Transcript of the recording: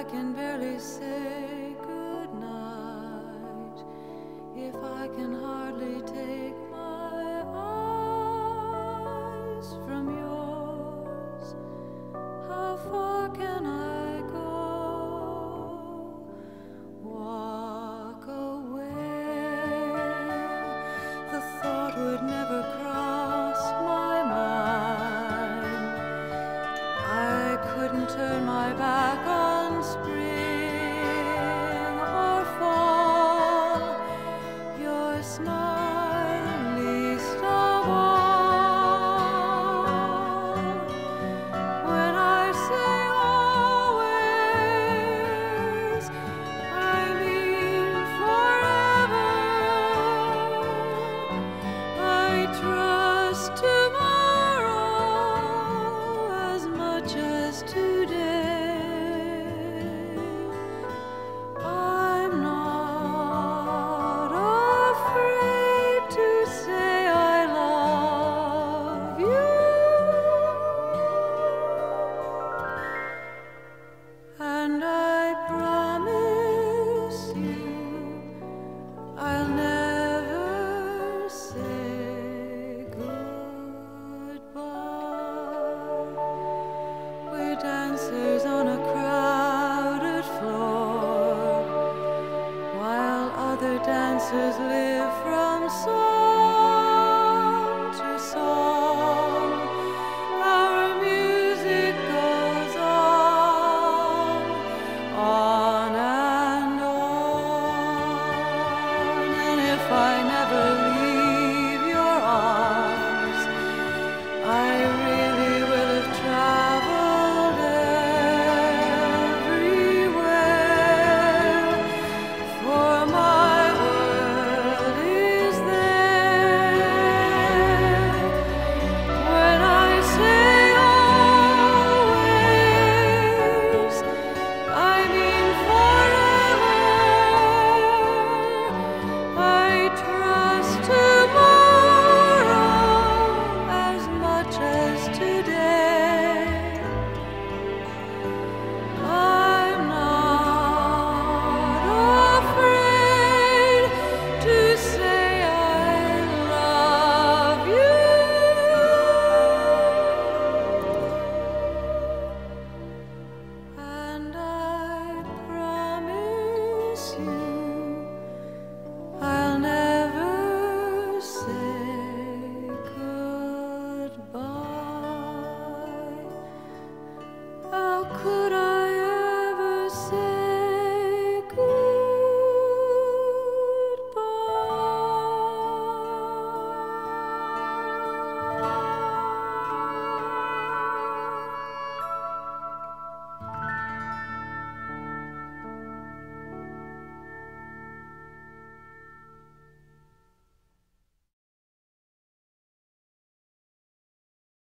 can barely say good night, if I can hardly take my eyes from yours, how far can I go? Walk away, the thought would never cross my mind. I couldn't turn my back on spring or fall, your smile least of all. When I say always, I mean forever. I trust tomorrow as much as today.